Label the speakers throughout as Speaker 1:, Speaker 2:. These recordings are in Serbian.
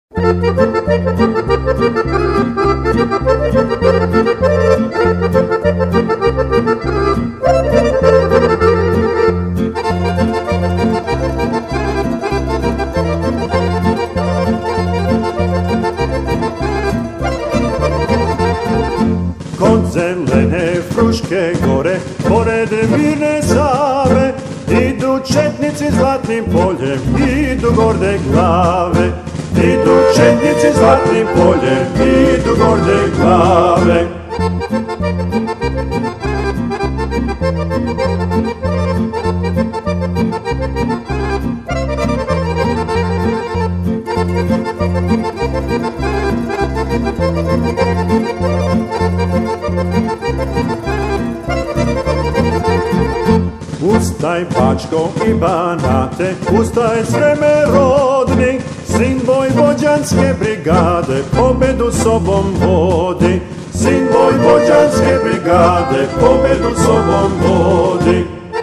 Speaker 1: Kod zelene Fruške gore, pored mirne Save, idu četnici zlatnim poljem, idu gorde glave. Idu četnici zlatnim poljem, idu gorde glave. Ustaj Bačko i Banate, ustaj Sreme rodni, sin vojvođanske brigade, pobedu sobom vodi. Sin vojvođanske brigade, pobedu sobom vodi.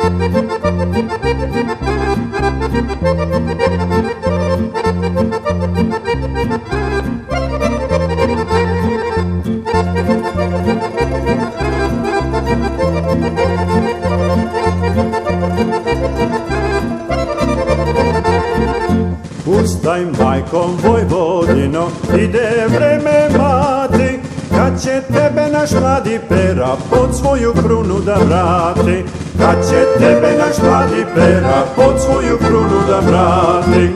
Speaker 1: Ustaj majko Vojvodino, ide vreme mati, kad će tebe naš mladi Pera pod svoju krunu da vrati. Kad će tebe naš mladi Pera pod svoju krunu da vrati.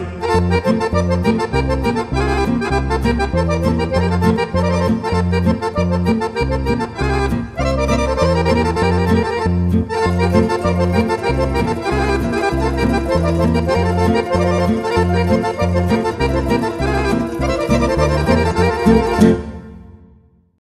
Speaker 2: Thank you.